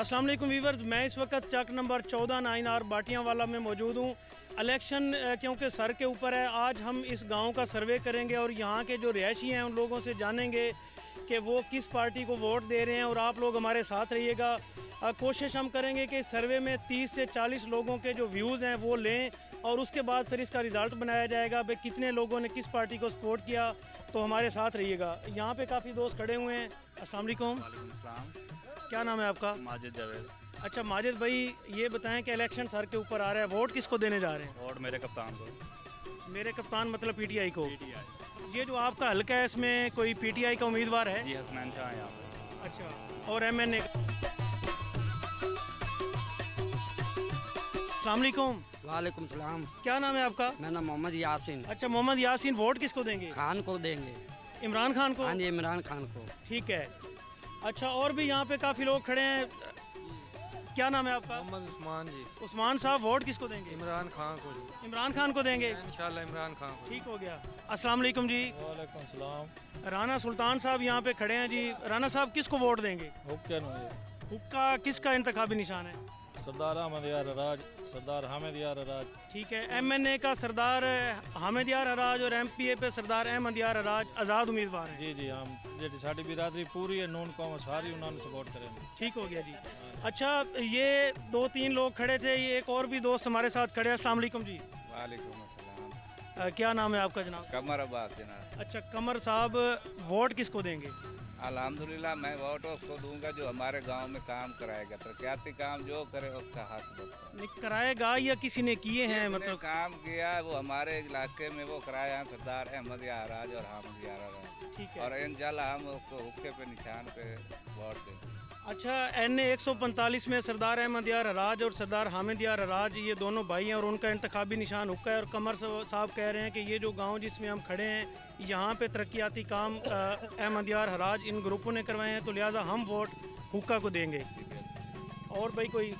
अस्सलाम वालेकुम वीवर्स, मैं इस वक्त चक नंबर 14 9R बाटियाँवाला में मौजूद हूँ। इलेक्शन क्योंकि सर के ऊपर है, आज हम इस गांव का सर्वे करेंगे और यहाँ के जो रिहायशी हैं उन लोगों से जानेंगे कि वो किस पार्टी को वोट दे रहे हैं और आप लोग हमारे साथ रहिएगा। कोशिश हम करेंगे कि सर्वे में 30 से 40 लोगों के जो व्यूज़ हैं वो लें और उसके बाद फिर इसका रिज़ल्ट बनाया जाएगा भाई कितने लोगों ने किस पार्टी को सपोर्ट किया। तो हमारे साथ रहिएगा। यहाँ पे काफ़ी दोस्त खड़े हुए हैं। अस्सलाम वालेकुम। वालेकुम सलाम। क्या नाम है आपका? माजिद जावेद। अच्छा माजिद भाई, ये बताएं कि इलेक्शन सर के ऊपर आ रहा है, वोट किसको देने जा रहे हैं? वोट मेरे कप्तान को। मेरे कप्तान मतलब पीटीआई को। पीटीआई। ये जो आपका हल्का है इसमें कोई पीटीआई का उम्मीदवार है? जी हसनैन शाह है यहाँ पे। अच्छा, और एमएनए? अस्सलाम वालेकुम। वालेकुम सलाम। क्या नाम है आपका? मेरा नाम मोहम्मद यासीन। अच्छा मोहम्मद यासीन, वोट किसको देंगे? खान को देंगे। इमरान खान को? हाँ जी, इमरान खान को। ठीक है। अच्छा, और भी यहाँ पे काफ़ी लोग खड़े हैं। क्या नाम है आपका? मोहम्मद उस्मान जी। उस्मान साहब, वोट किसको देंगे? इमरान खान को जी। इमरान खान को देंगे? इंशाल्लाह इमरान खान को। ठीक हो गया। अस्सलाम वालेकुम जी। वालेकुम सलाम। राना सुल्तान साहब यहाँ पे खड़े हैं जी। राना साहब, किसको वोट देंगे? हुक्का मुझे। हुक्का किसका इंतखाबी निशान है? सरदार अहमद यार हराज, सरदार हामिद यार हराज। ठीक है। एमएनए का सरदार हामिद यार हराज और एमपीए पे सरदार अहमद यार हराज आज़ाद उम्मीदवार हैं। जी जी, हम जी साड़ी बिरादरी पूरी है, नून कौम सारी उन्होंने सपोर्ट करेंगे। ठीक हो गया जी। अच्छा, ये 2-3 लोग खड़े थे, ये एक और भी दोस्त हमारे साथ खड़े हैं। अस्सलाम वालेकुम जी। वालेकुम अस्सलाम। क्या नाम है आपका जनाब? कमर अब्बास जनाब। अच्छा कमर साहब, वोट किसको देंगे? अल्हम्दुलिल्लाह मैं वोट उसको दूंगा जो हमारे गांव में काम कराएगा, तरक्याती काम जो करे उसका हक बनता है। कराएगा या किसी ने किए हैं? जिसने मतलब काम किया है वो हमारे इलाके में वो कराया है, सरदार अहमद याराज और हामिद याराज। ठीक है। और इंशाल्लाह हम उसको हुक्के पे निशान पे वोट देंगे। अच्छा, NA 145 में सरदार अहमद यार हराज और सरदार हामिद यार हराज ये दोनों भाई हैं और उनका इंतखाबी निशान हुक्का है। और कमर साहब कह रहे हैं कि ये जो गांव जिसमें हम खड़े हैं यहाँ पे तरक्याती काम अहमद यार हराज इन ग्रुपों ने करवाए हैं, तो लिहाजा हम वोट हुक्का को देंगे। और भाई कोई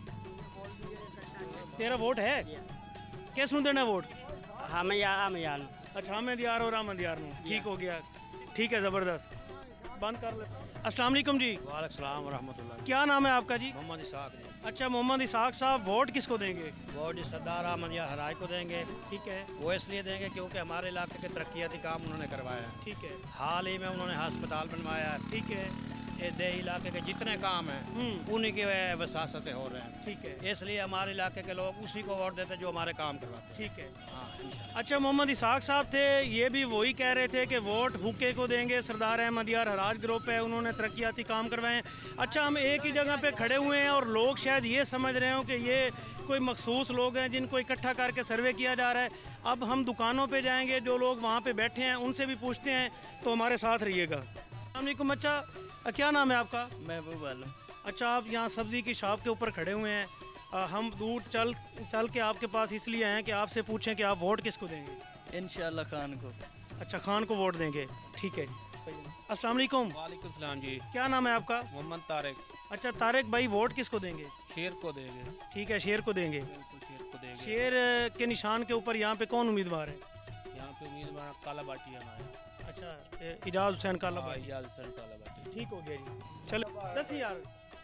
तेरा वोट है? कैसे नू देना वोट? हमें यार अच्छा, हामिद यार और अहमद यार नू। ठीक हो गया। ठीक है, ज़बरदस्त। बंद कर ले। अस्सलाम वालेकुम जी। वालेकुम सलाम व रहमतुल्लाह। क्या नाम है आपका जी? मोहम्मद इसाक जी। अच्छा मोहम्मद इसाक साहब, वोट किसको देंगे? वोट सरदार अहमद यार हराज को देंगे। ठीक है। वो इसलिए देंगे क्योंकि हमारे इलाके के तरक्याती काम उन्होंने करवाया है। ठीक है। हाल ही में उन्होंने अस्पताल बनवाया है। ठीक है। ये देही इलाके के जितने काम हैं उन्हीं की वसासतें हो रहे हैं। ठीक है। इसलिए हमारे इलाके के लोग उसी को वोट देते जो हमारे काम करवाते हैं। ठीक है। हाँ इंशाल्लाह। अच्छा, मोहम्मद इसाक साहब थे, ये भी वही कह रहे थे कि वोट हुक्के को देंगे। सरदार अहमद यार हराज ग्रुप है, उन्होंने तरक्याती काम करवाए हैं। अच्छा, हम एक ही जगह पे खड़े हुए हैं और लोग शायद ये समझ रहे हो कि ये कोई मखसूस लोग हैं जिनको इकट्ठा करके सर्वे किया जा रहा है। अब हम दुकानों पर जाएँगे, जो लोग वहाँ पर बैठे हैं उनसे भी पूछते हैं, तो हमारे साथ रहिएगा। अस्सलाम वालेकुम। अच्छा, क्या नाम है आपका? महबूब आलम। अच्छा, आप यहाँ सब्ज़ी की शॉप के ऊपर खड़े हुए हैं। हम दूर चल के आपके पास इसलिए आए हैं कि आपसे पूछें कि आप वोट किसको देंगे? इंशाल्लाह खान को। अच्छा, खान को वोट देंगे। ठीक है जी। अस्सलाम वालेकुम। वालेकुम सलाम जी। क्या नाम है आपका? मोहम्मद तारिक। अच्छा तारिक भाई, वोट किसको देंगे? शेर को देंगे। ठीक है, शेर को देंगे। बिल्कुल शेर को देंगे। शेर के निशान के ऊपर यहाँ पे कौन उम्मीदवार है? यहाँ पे उम्मीदवार काला बाटी है हमारे। अच्छा, इजाज़ हुसैन काला भाई। इजाज़ हुसैन काला बाटी। ठीक हो गया जी। चलो 10,000।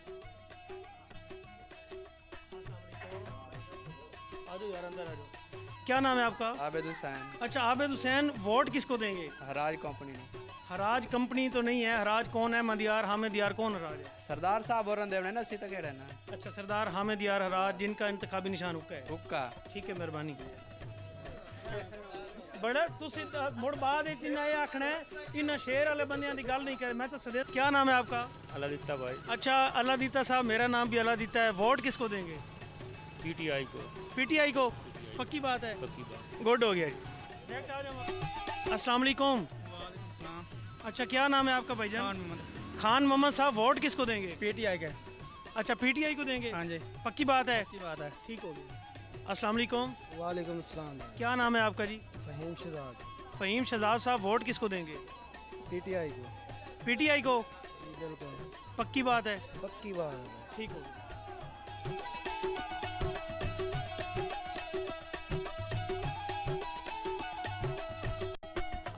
आ जाओ यार, अंदर आ जाओ। क्या नाम है आपका? आबिद हुसैन। अच्छा आबिद हुसैन, वोट किसको देंगे? हराज कंपनी ने। हराज कंपनी तो नहीं है। हराज कौन है? मदियार हामिद यार कौन हराज है? सरदार साहब और देवने ना सीता के रहना। अच्छा, सरदार हामिद यार हराज जिनका इंतखाबी निशान हुक्का है। हुक्का। ठीक है, मेहरबानी। बड़ा तुसी मुड़ बाद इन्ना ये आखना है इन शेर वाले बंदियां दी गल नहीं करे। मैं तो सदे। क्या नाम है आपका? अल्लाह दिता भाई। अच्छा अल्लाह दीता साहब, मेरा नाम भी अल्लाह दीता है। वोट किसको देंगे? पीटीआई को। पीटीआई को? पक्की बात है? पक्की बात। गुड हो गया जी। अस्सलाम वालेकुम। अच्छा, क्या नाम है आपका भाईजान? खान मोहम्मद साहब, वोट किसको देंगे? पीटीआई के। अच्छा, पीटीआई को देंगे? हाँ जी, पक्की बात है? की बात है। ठीक हो गया। अस्सलाम वालेकुम। वालेकुम सलाम। क्या नाम है आपका जी? फहीम शहजाद। फ़हीम शहजाद साहब, वोट किसको देंगे? पीटीआई को। पीटीआई को? बिल्कुल पक्की बात है? पक्की बात है। ठीक हो गया।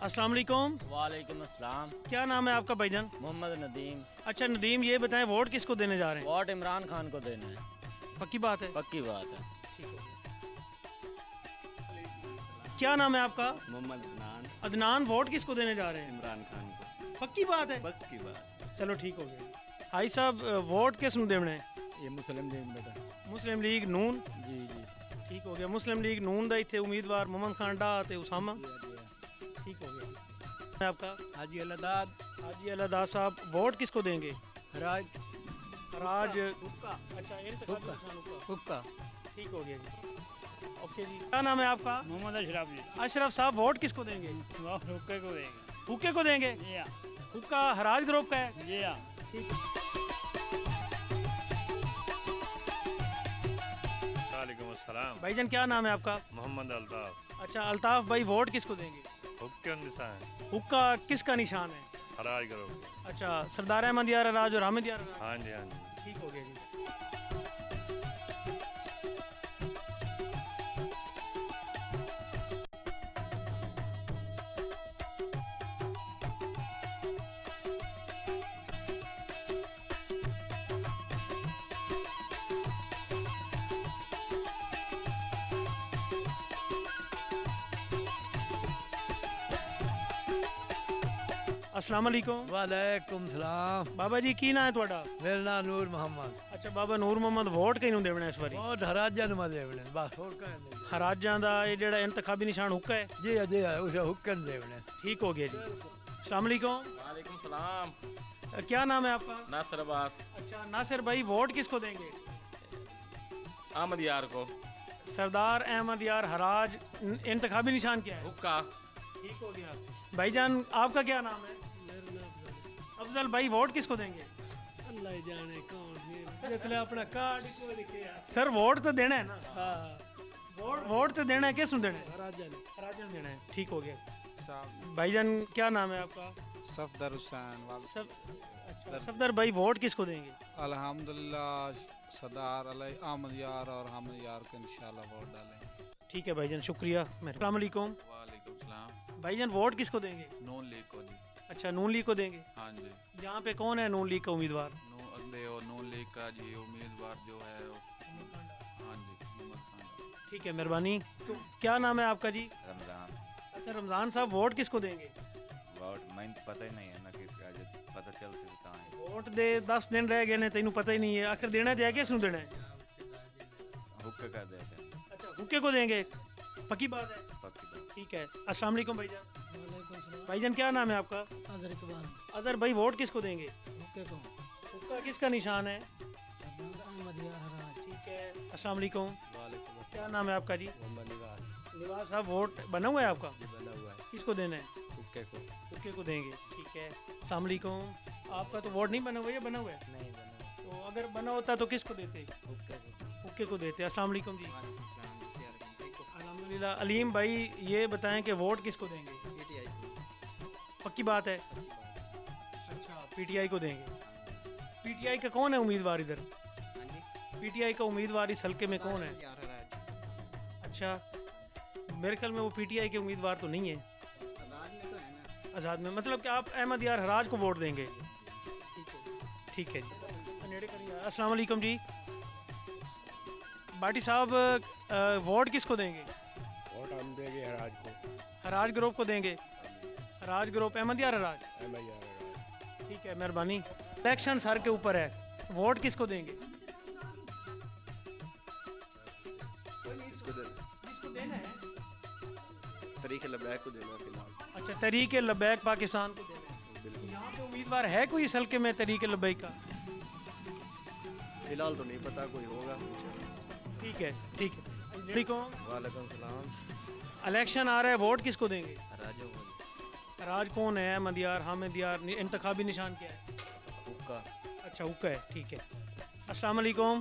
अस्सलाम वालेकुम। वालेकुम अस्सलाम। क्या नाम है आपका भाईजान? मोहम्मद नदीम। अच्छा नदीम, ये बताएं वोट किसको देने जा रहे हैं? वोट इमरान खान को देना है। पक्की बात है? पक्की बात है। क्या नाम है आपका? मोहम्मद अदनान। अदनान, वोट किसको देने जा रहे हैं? इमरान खान को। पक्की बात है? पक्की बात। चलो ठीक हो गया। भाई साहब वोट किस ਨੂੰ देने? ये मुस्लिम लीग बेटा। मुस्लिम लीग नून। जी जी ठीक हो गया। मुस्लिम लीग नून ਦਾ ਇੱਥੇ ਉਮੀਦਵਾਰ मोहम्मद खान डा ਤੇ उसामा। ठीक हो गया। मैं आपका हाजी अलादाद। हाजी अलादाद साहब, वोट किसको देंगे? राज राज हुक्का। अच्छा इंतखाबी निशान हुक्का। हुक्का। ठीक हो गया जी। ओके जी। क्या नाम है आपका? मोहम्मद अशरफ जी। अशरफ साहब, वोट किसको देंगे? हुक्के को देंगे। हुक्के को देंगे? जी हाँ। हुक्का हराज ग्रुप का है? जी हाँ। वालेकुम अस्सलाम। भाईजान क्या नाम है आपका? मोहम्मद अल्ताफ। अच्छा अल्ताफ भाई, वोट किसको देंगे? हुक्के निशान हुक्का किसका निशान है? हराज करो। अच्छा सरदार अहमद यार राज और हामिद यार राज। हाँ जी हाँ जी। ठीक हो गया जी। अस्सलाम वालेकुम। वालेकुम सलाम। बाबा जी की ना है ਤੁਹਾਡਾ? मेरा नाम नूर मोहम्मद। अच्छा बाबा ਨੂਰ ਮੁਹੰਮਦ, ਵੋਟ ਕਿਹਨੂੰ ਦੇਣਾ ਇਸ ਵਾਰੀ? बहुत हराजा नमा देवने बस और का नहीं। ਹਰਾਜਾਂ ਦਾ ਇਹ ਜਿਹੜਾ ਇੰਤਖਾਬੀ ਨਿਸ਼ਾਨ ਹੁੱਕਾ ਹੈ? जी उसे हुक्कन देवने। ठीक हो गया जी। अस्सलाम वालेकुम। वालेकुम सलाम। क्या नाम है आपका? नासिर अब्बास। अच्छा नासिर भाई, वोट किसको देंगे? अहमद यार को। सरदार अहमद यार हराज। इंतखाबी निशान क्या है? हुक्का। ठीक हो गया। भाईजान आपका क्या नाम है? अफजल भाई, वोट किसको देंगे? अल्लाह जाने कौन जितने अपना कार्ड को लिखे सर वोट तो देना है ना? हां वोट तो देना है, किस ਨੂੰ देना है? हराजा हराजा देना है। ठीक हो गया। भाईजान क्या नाम है आपका? सफदर हुसैन। अच्छा सफदर भाई, वोट किसको देंगे? अल्हम्दुलिल्लाह सरदार अहमद यार और हामिद यार को इंशाल्लाह वोट डालेंगे। ठीक है भाईजान, शुक्रिया। अस्सलाम वालेकुम। वालेकुम सलाम। भाईजान वोट किसको देंगे? नून लीग को जी। अच्छा नून लीग को देंगे। हाँ जी। यहाँ पे कौन है नून लीग का उम्मीदवार? नून लीग का जी उम्मीदवार जो है हाँ जी मोहम्मद खान। ठीक है, मेहरबानी। क्या नाम है आपका जी? रमज़ान। अच्छा रमज़ान साहब, वोट किसको देंगे? वोट मैं पता ही नहीं है ना किसका, जो पता चल सकता है। वोट दे 10 दिन रह गए ने, तेनू पता ही नहीं है। आखिर देना तो है, किस ਨੂੰ देना है? हुक्के कर देते हैं। अच्छा हुक्के को देंगे। पक्की बात है? पक्की बात। ठीक है। अस्सलाम वालेकुम भाईजान। वालेकुम सलाम। भाईजान क्या नाम है आपका? अजर इकबाल। अजहर भाई, वोट किसको देंगे? हुक्के को। हुक्का किसका निशान है? सरदार अहमद यार हराज। ठीक है। अस्सलाम वालेकुम। वालेकुम क्या नाम है आपका जी? मोहम्मद निवाज। निवाज साहब, वोट बना हुआ है आपका? जी बना हुआ है। किसको देना है? हुक्के को। हुक्के को देंगे। ठीक है। अस्सलाम वालेकुम। आपका तो वोट नहीं बना हुआ है, बना हुआ है? नहीं बना। तो अगर बना होता तो किसको देते? हुक्के को। हुक्के को देते। अस्सलाम वालेकुम जी। अल्हम्दुलिल्लाह। अलीम भाई, ये बताएं कि वोट किसको देंगे? पीटीआई को। पक्की बात है? अच्छा पीटीआई को देंगे। पीटीआई का कौन है उम्मीदवार इधर? पीटीआई का उम्मीदवार इस हल्के में कौन है? अच्छा मेरे ख्याल में वो पीटीआई के उम्मीदवार तो नहीं है। आज़ाद में मतलब कि आप अहमद यार हराज को वोट देंगे? ठीक है जी। नेड़े करिए। अस्सलाम वालेकुम जी। बाटी साहब, वोट किसको देंगे? वोट हम देंगे हराज को। हराज ग्रुप को देंगे। हराज ग्रुप, अहमद यार हराज। अहमद यार हराज। ठीक है, मेहरबानी। इलेक्शन सर के ऊपर है, वोट किसको देंगे? किसको देना है? तरीके लबैक को देना फिलहाल। अच्छा तरीके लबैक पाकिस्तान को देना है। यहाँ पे उम्मीदवार है कोई इस हल्के में तरीके लबैक का? फिलहाल तो नहीं पता, कोई होगा। ठीक है ठीक है। वालेकुम सलाम। इलेक्शन आ रहा है, वोट किसको देंगे? राजो को। राज कौन है? अहमद यार, हामिद यार। इंतखाबी निशान क्या है? हुक्का। अच्छा हुक्का है। ठीक है। अस्सलाम वालेकुम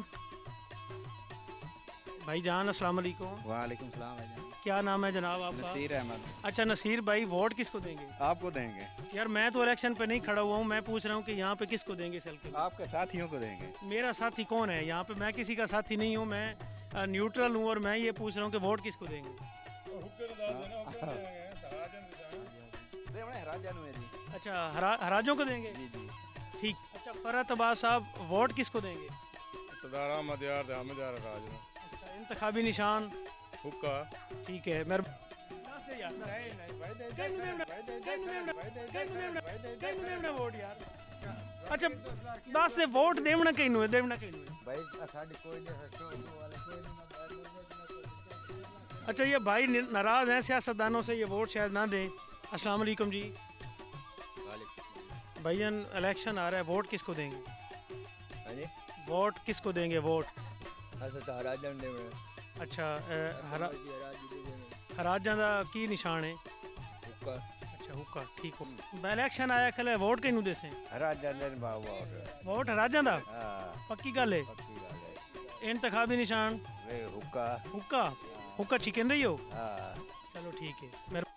भाईजान। अस्सलाम वालेकुम। वालेकुम सलाम भाईजान। क्या नाम है जनाब आपका? नसीर अहमद। अच्छा नसीर भाई, वोट किसको देंगे? आपको देंगे। यार मैं तो इलेक्शन पे नहीं खड़ा हुआ हूँ, मैं पूछ रहा हूँ कि यहाँ पे किसको देंगे इस हल्के में? आपके साथियों को देंगे। मेरा साथी कौन है यहाँ पे? मैं किसी का साथी नहीं हूँ, मैं न्यूट्रल हूँ और मैं ये पूछ रहा हूँ कि वोट किसको देंगे? राजा नु है जी। अच्छा हराजों को देंगे जी जी। ठीक। अच्छा फरहत अब्बास साहब वोट किसको देंगे? सरदार अहमद यार अहमद यार राज में। अच्छा इंतखाबी निशान हुक्का। ठीक है मेरे वोट यार। अच्छा 10 से वोट देवना कहीं है देवना कहीं भाई साडी कोई नहीं हस्तो वाले कोई नहीं। अच्छा ये भाई नाराज हैं सियासतदानों से, ये वोट शायद ना दें। अस्सलाम वालेकुम जी। भैया इलेक्शन आ रहा है, वोट किसको देंगे? वोट किसको देंगे वोट? अच्छा हराजा का की निशान है? अच्छा हुक्का ठीक हो। इलेक्शन आया खले वोट किनू देसे? राजा ने बाबू वोट हराजा दा? हां पक्की गल है। इंतखाबी निशान हुक्का हुक्का हुक्का ठीक है रही हो? हां चलो ठीक है मेरे